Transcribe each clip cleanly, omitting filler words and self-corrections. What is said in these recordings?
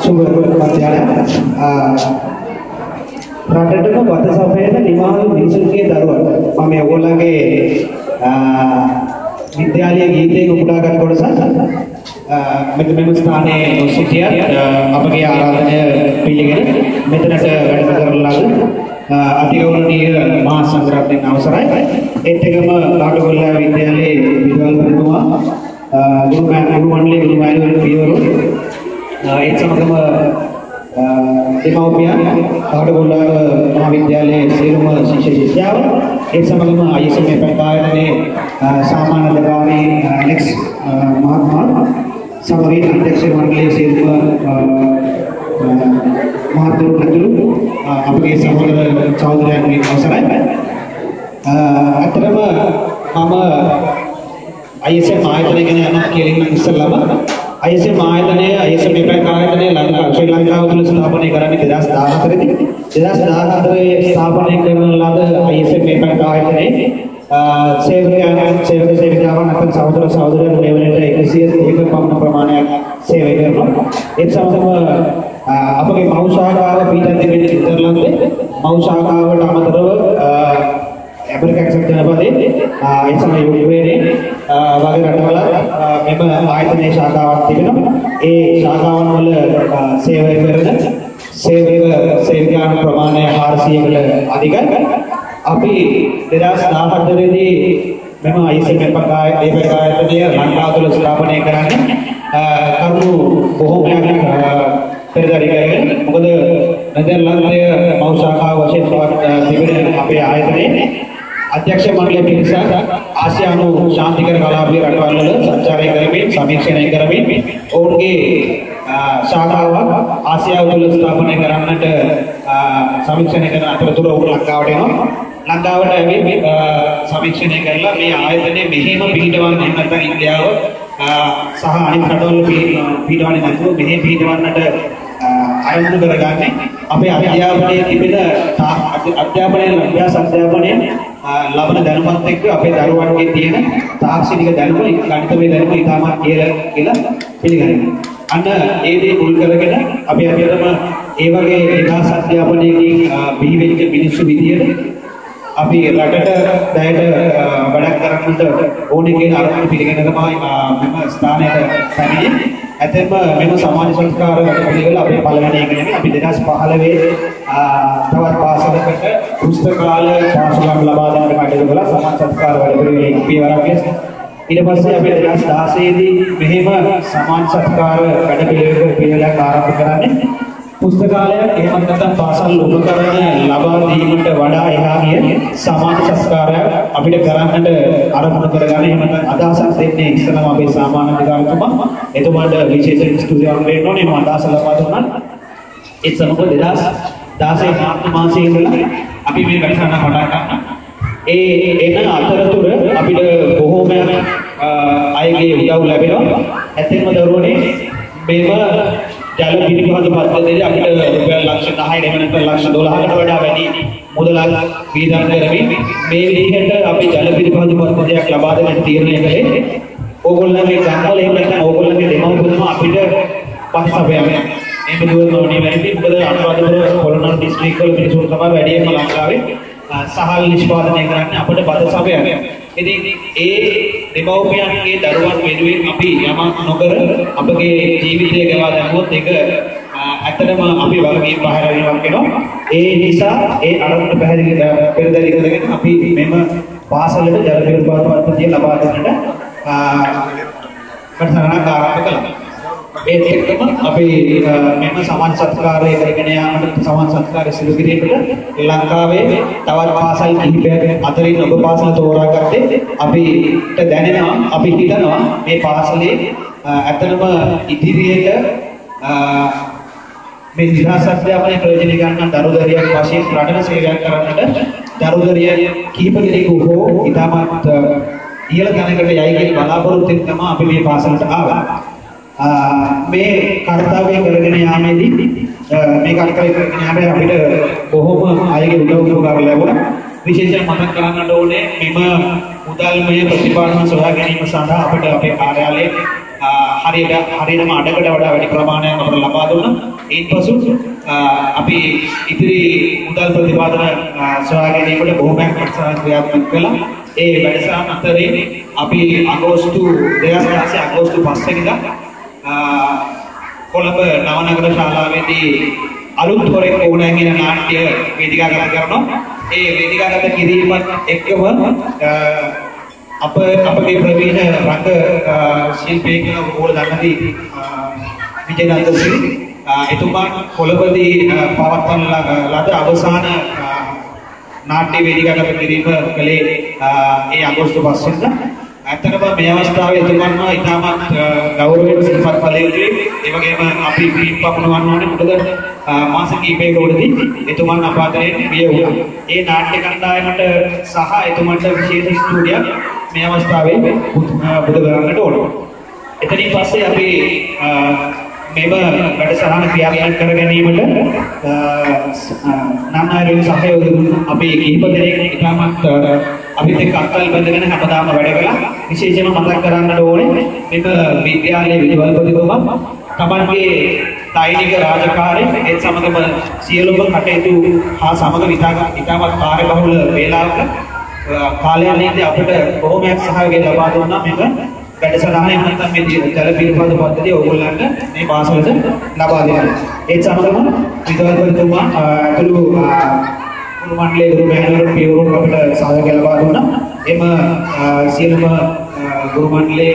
සුබ මධ්‍යහ්නයක්. රටටම වත සපයන නිමාල් මිනිසුන්ගේ දරුවන් මම ඔයගොල්ලන්ගේ විද්‍යාලීය ගීතයෙන් උපුටාගත් කොටසක් මෙම ස්ථානයේ සිටියත් අපගේ ආරාධනය පිළිගෙන මෙතනට වැඩම කරන ලද අතිගෞරවනීය මහා සංඝරත්නයන් අවසරයි. ඒත් එකම කාටගොල්ලා විද්‍යාලයේ විද්‍යාල ප්‍රමුඛ ගුරු මණ්ඩලයේ ගුරු මහත්වරු පියවරු ඒ සමගම දෙමව්පියන් කාටගොල්ලා මහා විද්‍යාලයේ සියලුම ශිෂ්‍ය ශිෂ්‍යාව ඒ සමගම ISM ප්‍රකාශනයේ සාමාන්‍ය අධිකාරී එක්ස් මහත්මයා සමගින් අධ්‍යක්ෂ මණ්ඩලයේ සියලුම මහත්වරු අපගේ සහෝදර සහෝදරයන්ගේ අවසරයි. අතරම මම ISM ආයතනය ගැන යනවා කියලා ඉන්න ඉස්සෙල්ලාම ISM ආයතනය ISM ආයතනය ශ්‍රී ලංකාව තුළ ස්ථාපනය කරන්නේ 2014 දී 2014 ස්ථාපනය කරන ලද ISM ආයතනයේ සේවකයන් අතර සහෝදර සහෝදරයන් මේ වෙනට 101 පමණ ප්‍රමාණයක් සේවය කරනවා. ඒ සමගම අපගේ මව් ශාඛාව පිටත් දෙන්නේ නෙදර්ලන්තේ මව් ශාඛාවට අමතරව ඇමරිකානු ජනපදයේ ඒ සමග යුරෝපයේ වගේ රටවල මෙම ආයතනයේ ශාඛාවක් තිබෙනවා. ඒ ශාඛාවන් වල සේවය කරන සේවකයන් ප්‍රමාණය 400කට අධිකයි. අපි 2014 දී මෙම ISM ආයතනය ලංකාව තුළ ස්ථාපනය කරන්නේ කරුණු බොහෝමයක් පෙරදරි කරගෙන මොකද නෙදර්ලන්තයේ මව් ශාඛාව වශයෙන් තිබෙන අපේ ආයතනයේ අධ්‍යක්ෂ මණ්ඩලයේ පිරිසක් ආසියානු ශාන්තිකර කලාපීය රටවල් වල සංචාරය කරමින් සමීක්ෂණය කරමින් ඔවුන්ගේ ශාඛාවක් ආසියාව තුළ ස්ථාපනය කරන්නට සමීක්ෂණය කරන අතරතුර ඔවුන් ලංකාවට එනවා. ලංකාවට ඇවිත් සමීක්ෂණය කරලා මේ ආයතනය මෙහෙම පිහිටවන්න නැත්නම් ඉන්දියාව සහ අනිත් රටවල පිහිටවන්නේ නැතුව මෙහෙ පිහිටවන්නට ආයෝජන කරගන්නේ අපේ අධ්‍යාපනයේ තිබෙන අධ්‍යාපනයේ ලබන දැනුමත් එක්ක අපේ දරුවන්ගේ තියෙන තාක්ෂණික දැනුම ගණිතමය දැනුම ඉතාමත් කියලා පිළිගන්නවා. අන්න ඒ දේ මුල් කරගෙන අපි අදටම ඒ වගේ විකාශ අධ්‍යාපනයකින් බිහි වෙච්ච මිනිස්සු විදියට අපි රටට දැයට වැඩක් කරන්නට ඕනේ කියන අරමුණ පිළිගෙන තමයි මෙම ස්ථානයට පැමිණෙන්නේ. ඇතැම්ම මෙම සමාජ සංස්කාර වැඩපිළිවෙල අපේ පළවෙනි එක නෙමෙයි. අපි 2015 තවත් පාසලකට පුස්තකාල පාසලක් ලබා දෙන්නට කටයුතු කළා. සමාජ සංස්කාර වැඩපිළිවෙලේ පියවරක් ලෙස. ඊට පස්සේ අපි 2016 දී මෙහෙම සමාජ සංස්කාර වැඩපිළිවෙලක් ආරම්භ කරන්නේ. පුස්තකාලයක් එහෙම නැත්නම් පාසල් උපකරණ ලබා දීමට වඩා එහා ගිය සමාජ සංස්කාරයක් අපිට කරන්නට ආරම්භ කරගන්න. එහෙම නැත්නම් අදහසක් දෙන්නේ ඉස්සරම අපේ සාමාන්‍ය අධිකාරිතුමා එතුමාට විශේෂ ස්තුතියක් දෙන්න ඕනේ. මම අදහස ලබා දුන්නා. ඒ සමග 2016 මාර්තු මාසයේ ඉඳලා අපි මේ වැඩසටහන පටන් ගන්නවා. ඒ එන අතරතුර අපිට බොහෝමයක් අයගේ උදව් ලැබෙනවා. ඇත්තෙන්ම දරුවනේ මේව ජල පිරිපහද පද්ධතියේ අපිට රුපියල් ලක්ෂ 10 එහෙම නැත්නම් ලක්ෂ 12කට වඩා වැඩි මුදලක් වියදම් කරමින් මේ විදිහට අපි ජල පිරිපහද පද්ධතියක් ලබා දෙන්න තීරණය කළේ. ඕගොල්ලන්ගේ ගම්වල එහෙම නැත්නම් ඕගොල්ලන්ගේ දෙමව්පියන්ම අපිට පස්සබයම මේ දුවන ඕනේ වැඩි. මොකද අනුරාධපුර පොළොන්නරු දිස්ත්‍රික්ක වල මිනිසුන් තමයි වැඩිම ලංකාවේ සහල් නිෂ්පාදනය කරන්නේ අපිට බද සබයක්. ඉතින් ඒ දෙමව්පියන්ගේ දරුවන් වෙනුවෙන් අපි යමක් නොකර අපගේ ජීවිතය ගෙවා දැමුවොත් ඒක ඇත්තටම අපි වගකීම් බාහිර වෙනවක් වෙනවා. ඒ නිසා ඒ අරමුණ පැහැදිලි පෙරදරි කරගෙන අපි මෙම පාසලට ජල පිරිපහද පද්ධතිය ලබා දෙන්නට වැඩසටහනක් ආරම්භ කළා. ඒත් එක්කම අපි මෙම සමාජ සත්කාරය කරගෙන යාමට සමාජ සත්කාරය සිදු කිරීමට ලංකාවේ තවත් පාසල් කිහිපයක් අතරින් ඔබ පාසල තෝරාගත්තේ අපිට දැනෙනවා අපි හිතනවා මේ පාසලේ ඇත්තටම ඉදිරියට මේ නිදහස් අධ්‍යාපනයේ ප්‍රයෝජන ගන්න දරුදරියක් වශයෙන් රටට සේවයක් කරන්නට දරුදරිය කිහිප දෙනෙකු හෝ ඉතාමත් ඉහළ තැනකට යයි කියන බලාපොරොත්තුෙන් තමයි අපි මේ පාසලට ආවේ. මේ කාර්යය කරගෙන යාමේදී මේ කාර්යය කරගෙන යාමේ අපිට බොහෝම අයගේ උදව් උපකාර ලැබුණා. විශේෂයෙන් මතක් කරගන්න ඕනේ මෙම මුදල්මය ප්‍රතිපාදන සොයා ගැනීම සඳහා අපිට අපේ කාර්යාලයේ හරියටම අඩකට වඩා වැඩි ප්‍රමාණයක් අපට ලබා දුන්නා. ඊටපසු අපි ඉදිරි මුදල් ප්‍රතිපාදන සොයා ගැනීමට බොහොමයක් වැඩසටහන් ක්‍රියාත්මක කළා. ඒ වැඩසටහන අතරේ අපි අගෝස්තු 2016 අගෝස්තු 5 වෙනිදා කොළඹ නවනගර ශාලාවේදී අලුත් හොරෙක් ඕනෑ කියන නාට්‍ය වේදිකාගත කරනවා. ඒ වේදිකාගත කිරීමත් එක්කම අපගේ ප්‍රවීණ රංග ශිල්පී කියන ඕල දන්නදී විජේනන්දසිරි එතුමා කොළඹදී පවත්වන ලද අවසාන නාට්‍ය වේදිකාගත කිරීම කළේ ඒ අගෝස්තු 5 වෙනිදා. ඇත්තටම මේ අවස්ථාවේ එතුමන්ව ඉතාමත් ගෞරවයෙන් සිල්පත් කළ යුතුයි. ඒ වගේම අපි පිටපමුණවන්න ඕනේ. මොකද මාස කිහිපයකදී එතුමන් අපාතරයෙන් බිය වුණා. ඒ නාට්‍ය කණ්ඩායමට සහ එතුමන්ට විශේෂ ස්ටුඩියක් මේ අවස්ථාවේ බුදු කරන්නට ඕන. එතනින් පස්සේ අපි මේව වැඩසටහන ක්‍රියාත්මක කර ගැනීමට නානාරින් සහයෝගය දුන්නා. අපි කිහිප දෙනෙක් ඉතාමත් අපිත් එක්ක අත්වල බඳගෙන හැමදාම වැඩ කළා. විශේෂයෙන්ම මතක් කරන්නට ඕනේ මේක විද්‍යාලයේ විදුහල්පතිතුමා තමන්ගේ දෛනික රාජකාරිය ඒත් සමගම සියලුම කටයුතු හා සමග ඉතාමත් කාර්යබහුල වේලාවක කාලයන්දී අපිට බොහොමයක් සහයෝගය ලබා දුන්නා. මේක වැඩසටහනේ නැත්නම් මේ ජල පිළිපද පද්ධතිය ඕගොල්ලන්ට මේ පාසලට ලබා දෙනවා. ඒත් සමගම විදුහල්පතිතුමා අතුළු ගුරු මණ්ඩලයේ ගුරු මහනුවර පියවරුන් අපිට සහයෝගය ලබා දුන්නා. එම සියලුම ගුරු මණ්ඩලයේ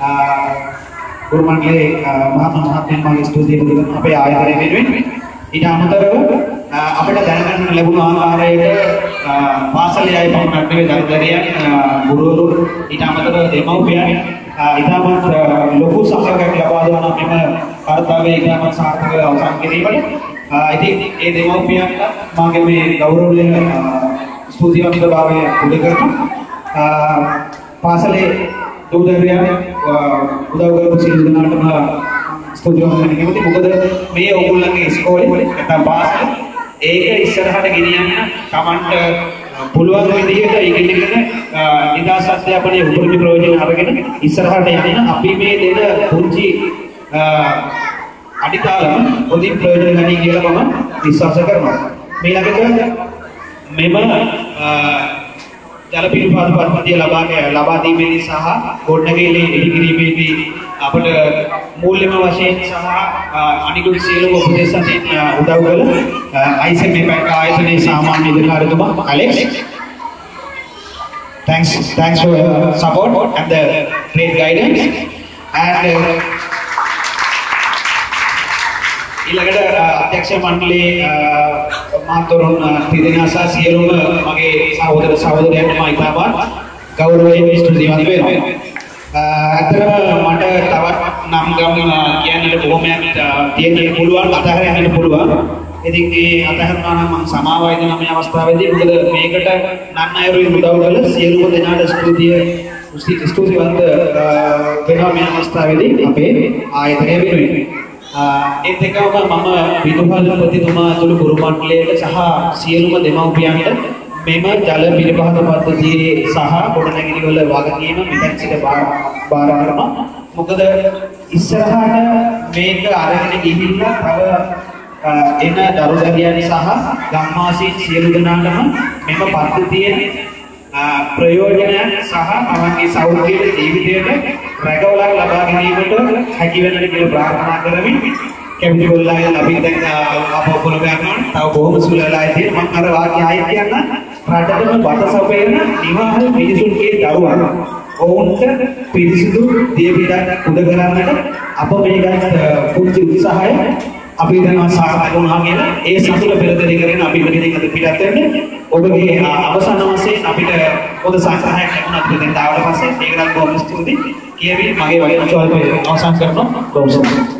මහත්මයාගේ ස්තුතිය පුදන අපේ ආයතනය වෙනුවෙන් ඊට අමතරව අපිට දැනගන්න ලැබුණු ආකාරයට පාසලේ අය පමණක් නෙවෙයි දරුදරියන් ගුරුවරු ඊට අමතරව දෙමව්පියන් ඉතාමත් ලොකු සහයෝගයක් ලබා දුන්නා මෙම කාර්යය ඉතාමත් සාර්ථකව අවසන් කිරීමට. ඉතින් ඒ දෙමව්පියන්ට මාගේ මේ ගෞරවයෙන් ස්තුතිවන්තභාවය පුද කරනවා. පාසලේ දූ දරුවන් උදව් කරපු සියලු දෙනාටම ස්තුතිවන්ත වෙන්න කැමතියි. මොකද මේ ඕගොල්ලන්ගේ ඉස්කෝලේ නැත්නම් පාසල ඒක ඉස්සරහට ගෙනියන්න Tamanට පුළුවන් විදිහට ඉගෙනගෙන නිදාස් අධ්‍යාපනයේ උපරිම ප්‍රයෝජන අරගෙන ඉස්සරහට යන්න අපි මේ දෙන පුංචි අඩිතාලම පොඩි ප්‍රයෝජන ගනී කියලා මම විශ්වාස කරනවා. ඊළඟට මෙම ජල පිළිපාද පද්ධතිය ලබා දීමේදී සහ ගොඩනැගිලි ඉදිකිරීමේදී අපට මූල්‍යම වශයෙන් සහ අනිකුත් සියලුම උපදෙස් අතින් උදව් කළ ISM APAC ආයතනයේ සාමාන්‍ය අධිකාරිතුමා Alex, thanks for your support and the great guidance. And ඊළඟට අධ්‍යක්ෂ මණ්ඩලයේ මහතුරුන් තිදෙනා සහ සියලුම මගේ සහෝදරයන්ට මම ඉතාමත් ගෞරවයෙන් ස්තුතිවන්ත වෙනවා. ඇත්තටම මට තවත් නම් ගම් කියන්නට බොහොමයක් තියෙන්න පුළුවන්, අතහැර යන්නට පුළුවන්. ඉතින් මේ අතහැරනවා නම් මම සමාවයි දෙන මේ අවස්ථාවේදී මොකද මේකට නන්නයරුයි උදව් කළ සියලුම දෙනාට ස්තුතිවන්ත වෙනවා මේ අවස්ථාවේදී අපේ ආයතනය වෙනුවෙන්. ඒත් එක්කම මම විදුහල්පතිතුමා ඇතුළු ගුරු මණ්ඩලයට සහ සියලුම දෙමව්පියන්ට මෙම ජල පිළිපහත පද්ධතියේ සහ ගොඩනැගිලි වල වගකීම මෙතන සිට බාර ගන්නවා. මොකද ඉස්සරහට මේක අරගෙන ගිහිල්ලා තව එන දරුදරියන් සහ ගම්වාසීන් සියලු දෙනාටම මෙම පද්ධතියේ ප්‍රයෝජනයන් සහ තමන්ගේ සෞඛ්‍ය ජීවිතයට රැකවලක් ලබා ගැනීමට හැකි වෙනට කියලා ප්‍රාර්ථනා කරමින් කැබිතිගොල්ලන්ගේ අපි දැන් අපොපොල ගන්නවා. තව බොහොම සුළලා තියෙන මම අර වාක්‍ය ආයෙත් කියන්න රටටම බතසපේන නිවාහල් මිනිසුන්ගේ දරුවන් ඔවුන්ට පිරිසිදු දියපිටක් උද කරන්නට අප මේ ගන්න පුංචි උත්සාහය අපි දැන් සාර්ථක වුණා කියලා ඒ සතුට පෙරදරි කරගෙන අපි මෙතනින් අද පිටත් වෙන්නේ. ඔබගේ අවසාන වශයෙන් අපිට පොද සංග්‍රහයක් ලැබුණා දෙන්න තාවට පස්සේ ඒකට බොහොම ස්තුතියි. කියවි මගේ වගේ අවසන් කරනවා.